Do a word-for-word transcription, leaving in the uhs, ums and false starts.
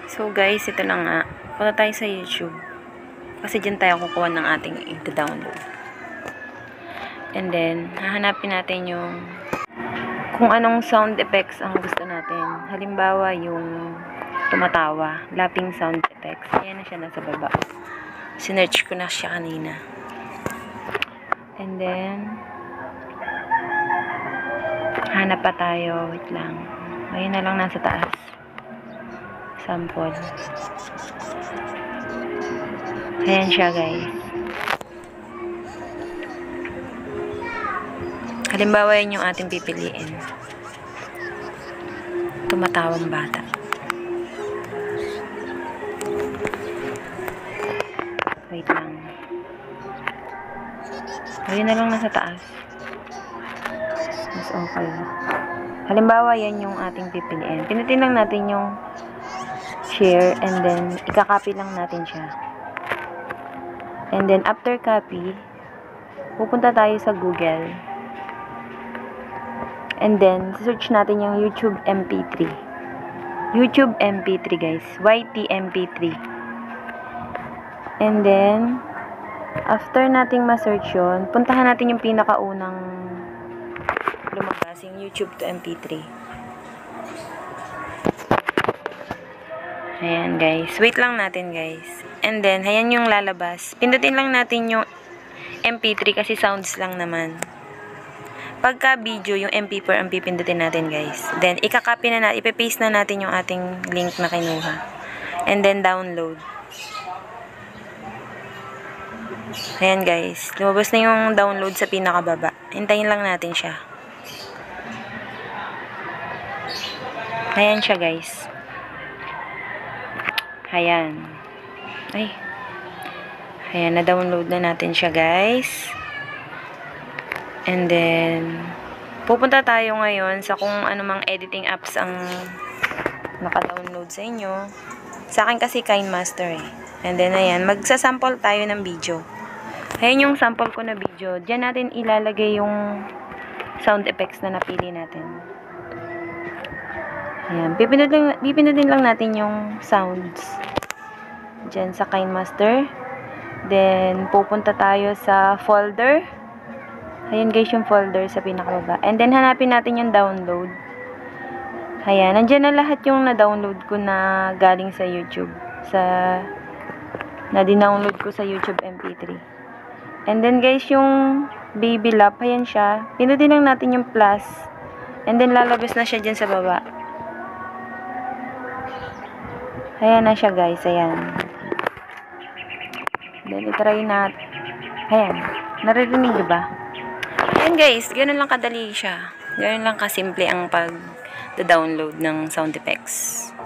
So guys, ito na nga. Punta tayo sa YouTube. Kasi dyan tayo kukuha ng ating i-download. And then, hahanapin natin yung kung anong sound effects ang gusto natin. Halimbawa, yung tumatawa. Lapping sound effects. Ayan na siya nasa baba. Sinearch ko na siya kanina. And then, hanap pa tayo. Wait lang. Ayun na lang nasa taas. Sample. Ayan siya, guys. Halimbawa, yun yung ating pipiliin. Tumatawang bata. Wait lang. Ayun na lang nasa taas. Mas okay. Halimbawa, yan yung ating pipiliin. Pinutin lang natin yung share and then ikakopy lang natin siya. And then after copy, pupunta tayo sa Google. And then search natin yung YouTube M P three. YouTube M P three, guys. Y T M P three. And then after nating ma-search yun, puntahan natin yung pinakaunang lumabas, yung YouTube to M P three. Ayan, guys. Wait lang natin, guys. And then, ayan yung lalabas. Pindutin lang natin yung M P three kasi sounds lang naman. Pagka video, yung M P four ang pipindutin natin, guys. Then, ikakopy na natin, ipipaste na natin yung ating link na kinuha. And then, download. Ayan, guys. Lumabas na yung download sa pinakababa. Hintayin lang natin siya. Ayan siya, guys. Ayan. Ay. Ayan, na-download na natin siya, guys. And then, pupunta tayo ngayon sa kung anumang editing apps ang naka-download sa inyo. Sa akin kasi KineMaster eh. And then, ayan, magsasample tayo ng video. Ayan yung sample ko na video. Diyan natin ilalagay yung sound effects na napili natin. Ayan, pipindutin, pipindutin lang natin yung sounds dyan sa KineMaster. Then, pupunta tayo sa folder. Ayan, guys, yung folder sa pinakababa. And then, hanapin natin yung download. Ayan, nandyan na lahat yung na-download ko na galing sa YouTube. Sa, na dinownload ko sa YouTube M P three. And then, guys, yung Baby Lap, ayan siya. Pindutin lang natin yung plus. And then, lalabas na siya dyan sa baba. Ayan na siya, guys. Ayan. Then, itry natin. Ayan. Naririnig, diba? Ayan, guys. Ganun lang kadali siya. Ganun lang kasimple ang pag-download ng sound effects.